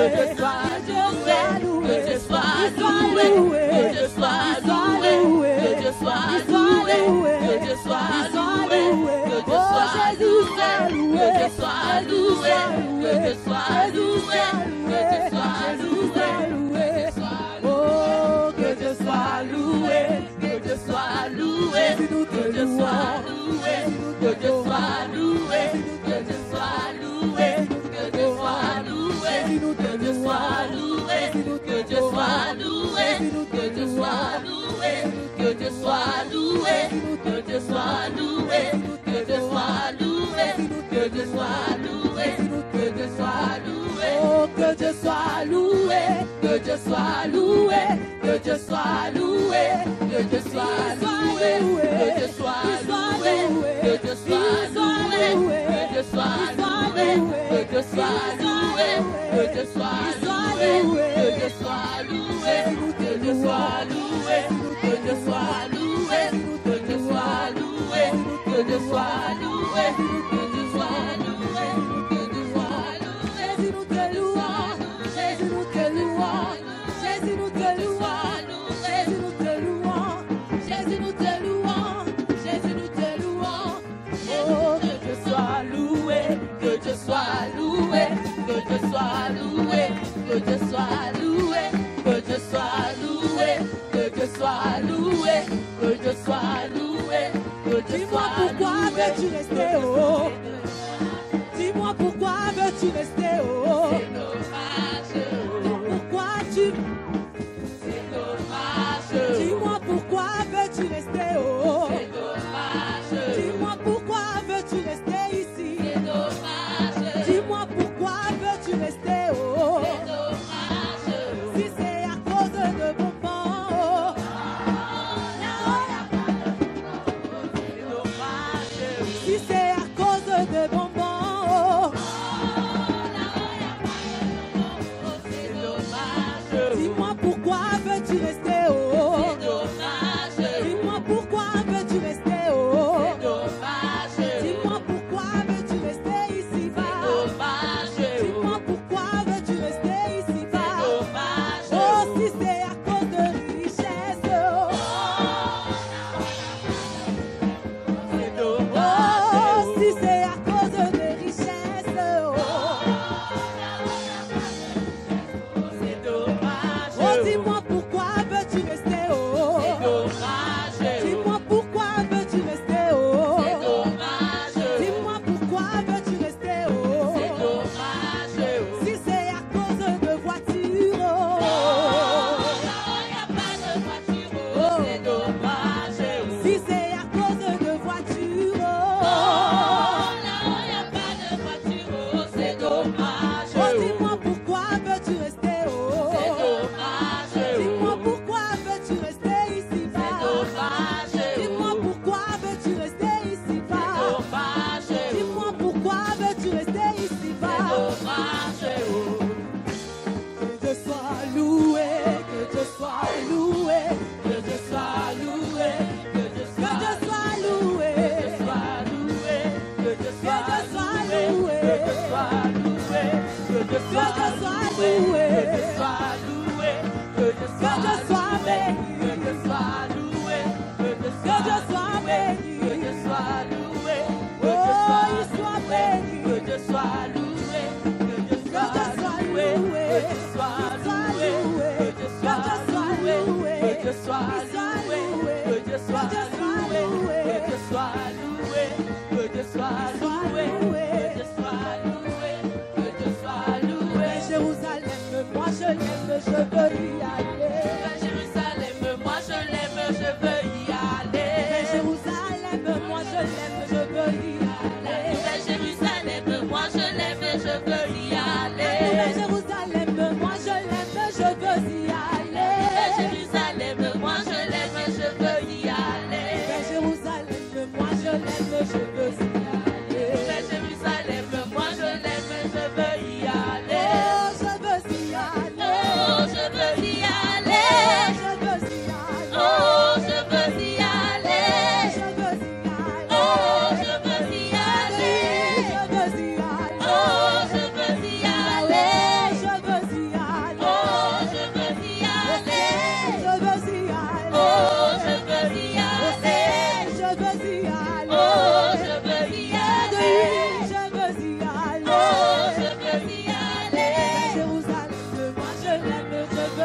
Je veux y aller.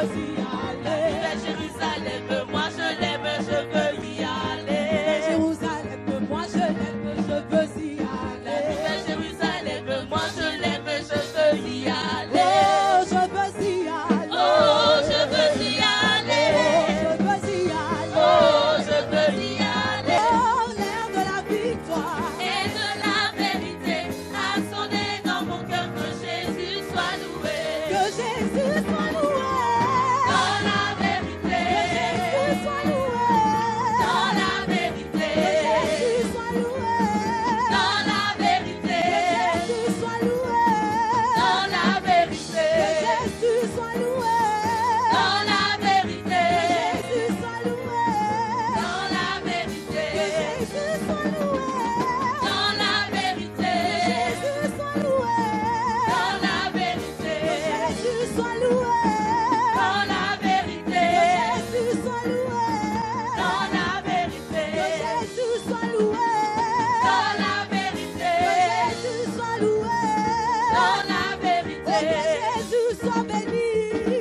veux y aller. Jérusalem, moi je l'aime, je veux y aller. Jérusalem, moi je l'aime, je veux y aller. Jérusalem, moi je l'aime, je veux y aller. Oh, je veux y aller. Oh, je veux y aller. Oh, je veux y aller. Oh, je veux y aller. Oh, l'air de la victoire Et de la vérité a sonné dans mon cœur, que Jésus soit loué. que Jésus soit loué. Dans la vérité. Que Jésus soit loué. Dans la vérité. Que Jésus soit loué. Dans la vérité. Que Jésus soit loué. Dans la vérité. Que Jésus soit loué. Dans la vérité. Que Jésus soit loué. Dans la vérité. Que Jésus soit loué. Dans la vérité. Que Jésus soit loué. Dans la vérité. Que Jésus soit loué. Dans la vérité. Que Jésus soit loué. Dans la vérité. Que Jésus soit loué. Dans la vérité. Que Jésus soit loué. Dans la vérité. Et que Jésus soit béni.